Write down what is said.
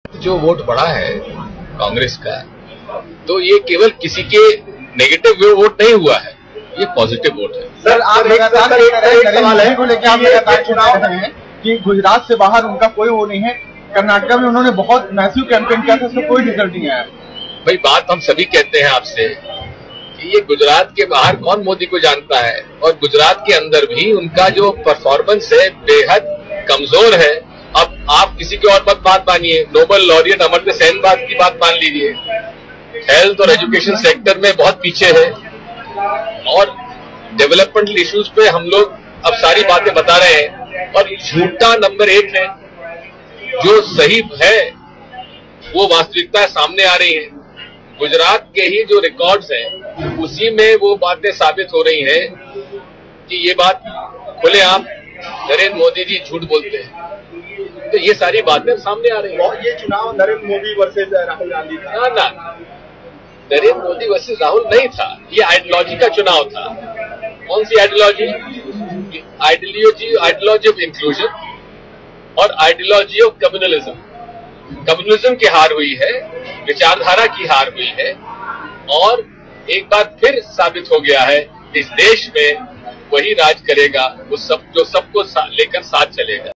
जो वोट बढ़ा है कांग्रेस का, तो ये केवल किसी के नेगेटिव वोट नहीं हुआ है, ये पॉजिटिव वोट है। सर, आप लगातार नरेंद्र मोदी को लेकर आप लगातार चुनाव रहे हैं कि गुजरात से बाहर उनका कोई वो नहीं है। कर्नाटक में उन्होंने बहुत मैसिव कैंपेन किया था, उसमें कोई रिजल्ट नहीं आया। भाई, बात हम सभी कहते हैं आपसे कि ये गुजरात के बाहर कौन मोदी को जानता है, और गुजरात के अंदर भी उनका जो परफॉर्मेंस है बेहद कमजोर है। अब आप किसी की और मत बात मानिए, नोबेल लॉरिएट अमर्त्य सेन की बात मान लीजिए, हेल्थ और एजुकेशन सेक्टर में बहुत पीछे है, और डेवलपमेंटल इश्यूज पे हम लोग अब सारी बातें बता रहे हैं, और झूठा नंबर 1 है। जो सही है वो वास्तविकता सामने आ रही है। गुजरात के ही जो रिकॉर्ड्स हैं उसी में वो बातें साबित हो रही हैं कि ये बात खुलेआम नरेंद्र मोदी जी झूठ बोलते हैं। तो ये सारी बातें सामने आ रही हैं। ये चुनाव नरेंद्र मोदी वर्सेस राहुल गांधी था ना, नरेंद्र मोदी वर्सेस राहुल नहीं था, ये आइडियोलॉजी का चुनाव था। कौन सी आइडियोलॉजी? आइडियोलॉजी ऑफ इंक्लूजन और आइडियोलॉजी ऑफ कम्युनलिज्म। कम्युनलिज्म की हार हुई है, विचारधारा की हार हुई है, और एक बार फिर साबित हो गया है इस देश में वही राज करेगा, वो सब जो सबको लेकर साथ चलेगा।